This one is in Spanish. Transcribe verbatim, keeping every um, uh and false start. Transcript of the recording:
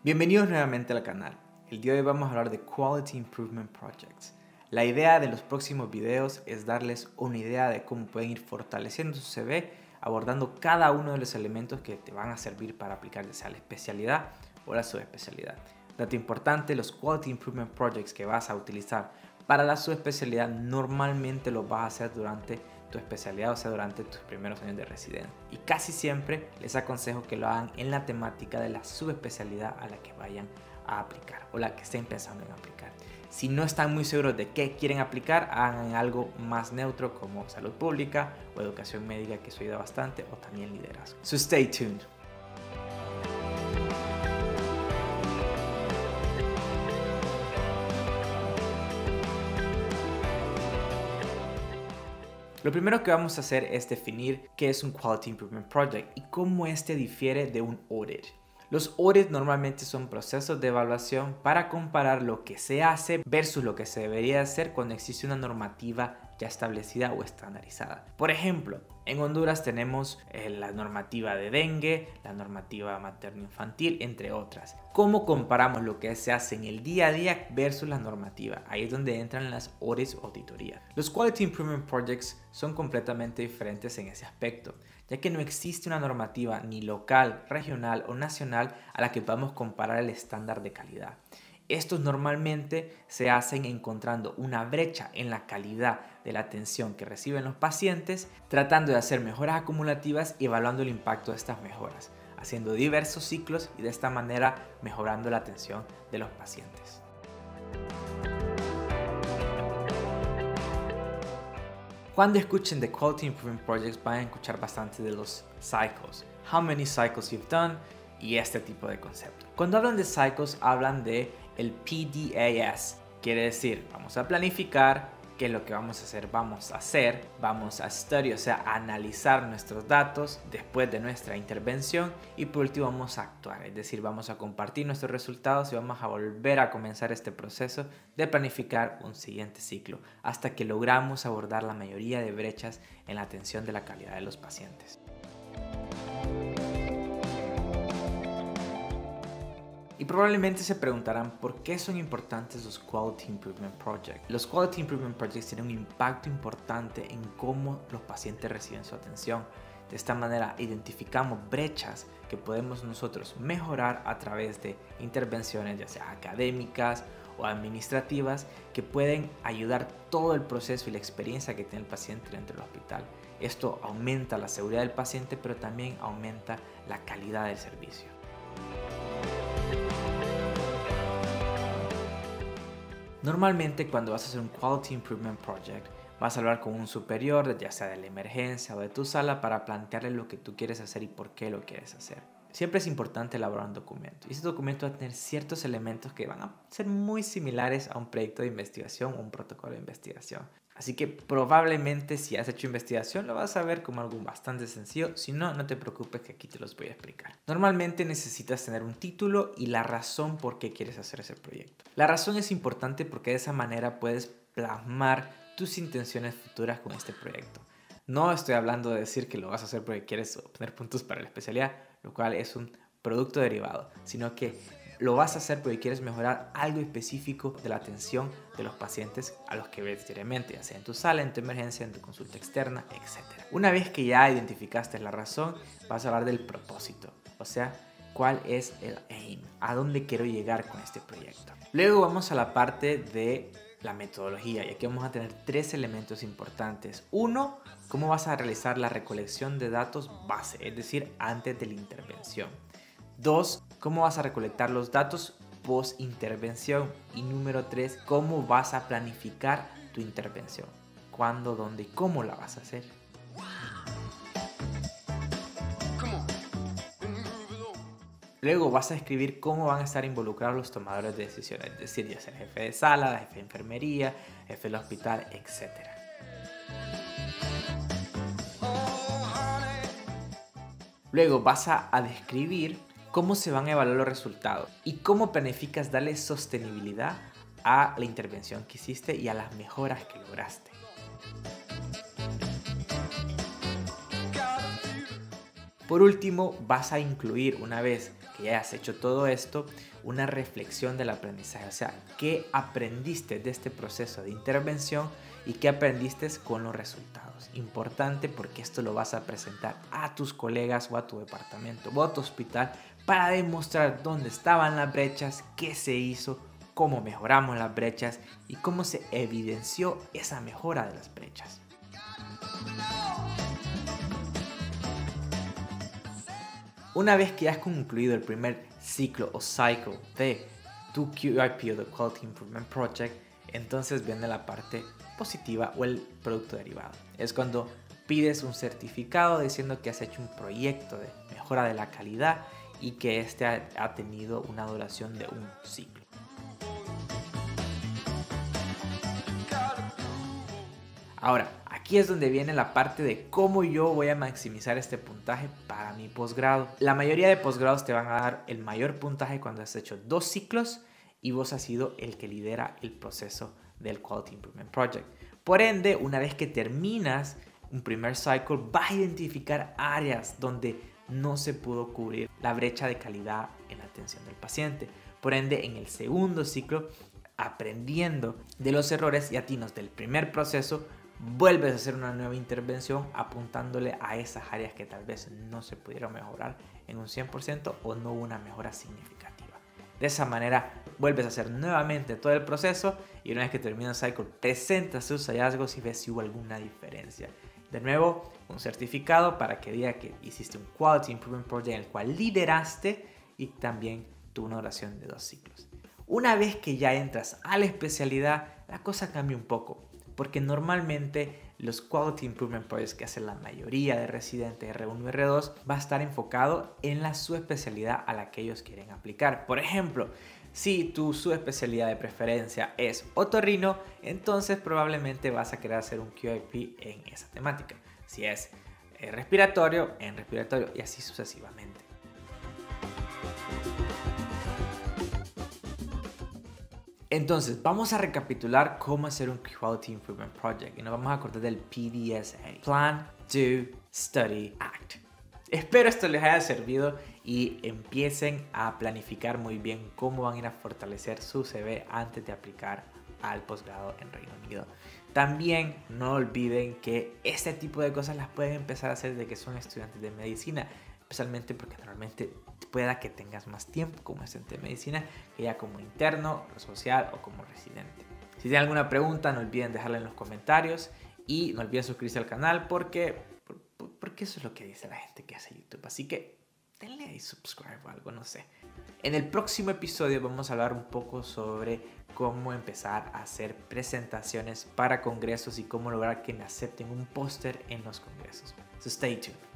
Bienvenidos nuevamente al canal. El día de hoy vamos a hablar de Quality Improvement Projects. La idea de los próximos videos es darles una idea de cómo pueden ir fortaleciendo su C V, abordando cada uno de los elementos que te van a servir para aplicar ya sea la especialidad o la subespecialidad. Dato importante, los Quality Improvement Projects que vas a utilizar para la subespecialidad normalmente los vas a hacer durante tu especialidad, o sea, durante tus primeros años de residencia. Y casi siempre les aconsejo que lo hagan en la temática de la subespecialidad a la que vayan a aplicar o la que estén pensando en aplicar. Si no están muy seguros de qué quieren aplicar, hagan algo más neutro como salud pública o educación médica, que eso ayuda bastante, o también liderazgo. So stay tuned. Lo primero que vamos a hacer es definir qué es un Quality Improvement Project y cómo este difiere de un audit. Los audits normalmente son procesos de evaluación para comparar lo que se hace versus lo que se debería hacer cuando existe una normativa ya establecida o estandarizada. Por ejemplo, en Honduras tenemos eh, la normativa de dengue, la normativa materno-infantil, entre otras. ¿Cómo comparamos lo que se hace en el día a día versus la normativa? Ahí es donde entran las audits o auditorías. Los Quality Improvement Projects son completamente diferentes en ese aspecto, ya que no existe una normativa ni local, regional o nacional a la que podamos comparar el estándar de calidad. Estos normalmente se hacen encontrando una brecha en la calidad de la atención que reciben los pacientes, tratando de hacer mejoras acumulativas y evaluando el impacto de estas mejoras, haciendo diversos ciclos y de esta manera mejorando la atención de los pacientes. Cuando escuchen de Quality Improvement Projects van a escuchar bastante de los cycles. How many cycles you've done y este tipo de conceptos. Cuando hablan de cycles hablan de el P D A S. Quiere decir, vamos a planificar qué es lo que vamos a hacer. Vamos a hacer, vamos a study, o sea, a analizar nuestros datos después de nuestra intervención y por último vamos a actuar. Es decir, vamos a compartir nuestros resultados y vamos a volver a comenzar este proceso de planificar un siguiente ciclo hasta que logramos abordar la mayoría de brechas en la atención de la calidad de los pacientes. Y probablemente se preguntarán por qué son importantes los Quality Improvement Projects. Los Quality Improvement Projects tienen un impacto importante en cómo los pacientes reciben su atención. De esta manera identificamos brechas que podemos nosotros mejorar a través de intervenciones ya sea académicas o administrativas que pueden ayudar todo el proceso y la experiencia que tiene el paciente dentro del hospital. Esto aumenta la seguridad del paciente, pero también aumenta la calidad del servicio. Normalmente cuando vas a hacer un Quality Improvement Project vas a hablar con un superior, ya sea de la emergencia o de tu sala, para plantearle lo que tú quieres hacer y por qué lo quieres hacer. Siempre es importante elaborar un documento y ese documento va a tener ciertos elementos que van a ser muy similares a un proyecto de investigación o un protocolo de investigación. Así que probablemente si has hecho investigación lo vas a ver como algo bastante sencillo. Si no, no te preocupes que aquí te los voy a explicar. Normalmente necesitas tener un título y la razón por qué quieres hacer ese proyecto. La razón es importante porque de esa manera puedes plasmar tus intenciones futuras con este proyecto. No estoy hablando de decir que lo vas a hacer porque quieres obtener puntos para la especialidad, lo cual es un producto derivado, sino que lo vas a hacer porque quieres mejorar algo específico de la atención de los pacientes a los que ves diariamente, ya sea en tu sala, en tu emergencia, en tu consulta externa, etcétera. Una vez que ya identificaste la razón, vas a hablar del propósito, o sea, cuál es el aim, a dónde quiero llegar con este proyecto. Luego vamos a la parte de la metodología y aquí vamos a tener tres elementos importantes. Uno, cómo vas a realizar la recolección de datos base, es decir, antes de la intervención. Dos, cómo vas a recolectar los datos post intervención. Y número tres, cómo vas a planificar tu intervención. Cuándo, dónde y cómo la vas a hacer. Luego vas a escribir cómo van a estar involucrados los tomadores de decisiones, es decir, ya sea el jefe de sala, el jefe de enfermería, el jefe del hospital, etcétera. Luego vas a, a describir cómo se van a evaluar los resultados y cómo planificas darle sostenibilidad a la intervención que hiciste y a las mejoras que lograste. Por último, vas a incluir, una vez que que ya has hecho todo esto, una reflexión del aprendizaje. O sea, ¿qué aprendiste de este proceso de intervención y qué aprendiste con los resultados? Importante, porque esto lo vas a presentar a tus colegas o a tu departamento o a tu hospital para demostrar dónde estaban las brechas, qué se hizo, cómo mejoramos las brechas y cómo se evidenció esa mejora de las brechas. Una vez que has concluido el primer ciclo o cycle de tu Q I P o de Quality Improvement Project, entonces viene la parte positiva o el producto derivado. Es cuando pides un certificado diciendo que has hecho un proyecto de mejora de la calidad y que este ha, ha tenido una duración de un ciclo. Ahora, aquí es donde viene la parte de cómo yo voy a maximizar este puntaje para mi posgrado. La mayoría de posgrados te van a dar el mayor puntaje cuando has hecho dos ciclos y vos has sido el que lidera el proceso del Quality Improvement Project. Por ende, una vez que terminas un primer cycle, vas a identificar áreas donde no se pudo cubrir la brecha de calidad en la atención del paciente. Por ende, en el segundo ciclo, aprendiendo de los errores y atinos del primer proceso, vuelves a hacer una nueva intervención apuntándole a esas áreas que tal vez no se pudieron mejorar en un cien por ciento o no hubo una mejora significativa. De esa manera vuelves a hacer nuevamente todo el proceso y una vez que termina el cycle presentas tus hallazgos y ves si hubo alguna diferencia. De nuevo, un certificado para que diga que hiciste un Quality Improvement Project en el cual lideraste y también tu una duración de dos ciclos. Una vez que ya entras a la especialidad, la cosa cambia un poco. Porque normalmente los Quality Improvement Projects que hacen la mayoría de residentes R uno y R dos va a estar enfocado en la subespecialidad a la que ellos quieren aplicar. Por ejemplo, si tu subespecialidad de preferencia es otorrino, entonces probablemente vas a querer hacer un Q I P en esa temática. Si es eh, respiratorio, en respiratorio y así sucesivamente. Entonces, vamos a recapitular cómo hacer un Quality Improvement Project y nos vamos a acordar del P D S A, Plan, Do, Study, Act. Espero esto les haya servido y empiecen a planificar muy bien cómo van a ir a fortalecer su C V antes de aplicar al posgrado en Reino Unido. También no olviden que este tipo de cosas las pueden empezar a hacer desde que son estudiantes de medicina, especialmente porque normalmente pueda que tengas más tiempo como estudiante de medicina que ya como interno, social o como residente. Si tienen alguna pregunta, no olviden dejarla en los comentarios y no olviden suscribirse al canal porque, porque eso es lo que dice la gente que hace YouTube. Así que denle ahí subscribe o algo, no sé. En el próximo episodio vamos a hablar un poco sobre cómo empezar a hacer presentaciones para congresos y cómo lograr que me acepten un póster en los congresos. So stay tuned.